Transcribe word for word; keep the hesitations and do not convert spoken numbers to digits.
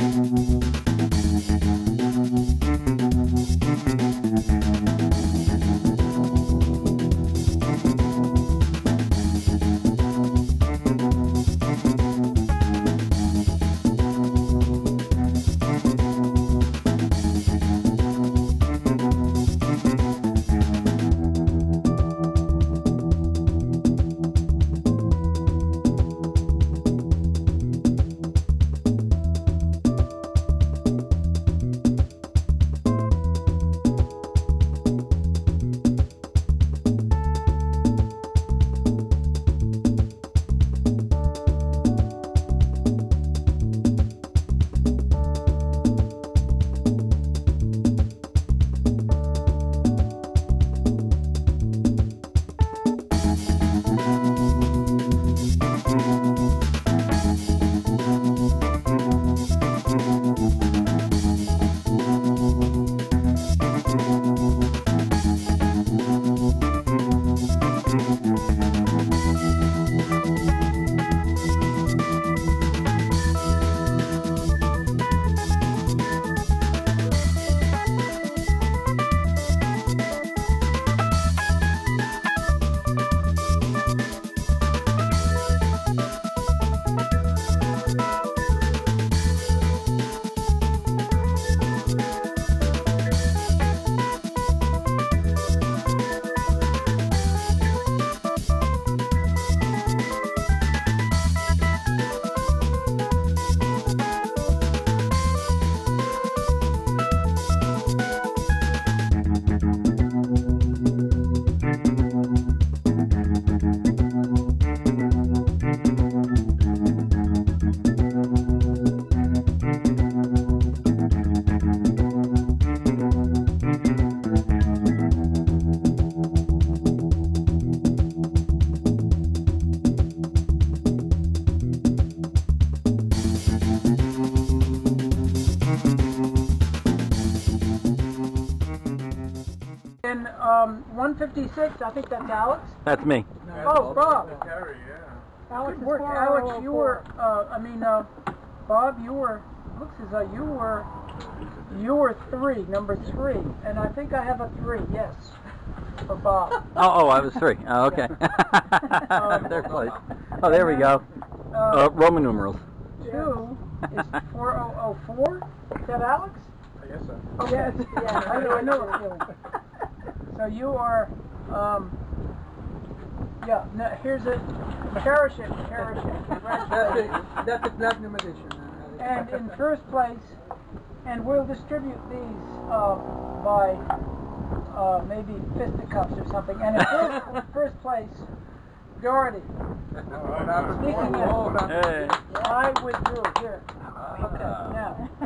And um, one fifty-six, I think that's Alex. That's me. Oh, Bob. Yeah. Alex, work. Alex, you were. Uh, I mean, uh, Bob, you were. Looks as though you were. You were three, number three, and I think I have a three. Yes, for Bob. Oh, oh, I was three. Oh, okay. Um, Third place. Oh, there we go. Uh, Uh, Roman numerals. two is four thousand four. Is that Alex? I guess so. Oh, yes. Yeah, I know. I know what you're doing. So you are. Um, yeah. No, here's a parachute. Parachute. That's Congratulations. the, that's the platinum edition. Uh, And in first place, and we'll distribute these uh, by uh, maybe fisticuffs or something. And in first, first place, Doherty. All right, Speaking of, Hey. I withdrew. Here. Okay. Now.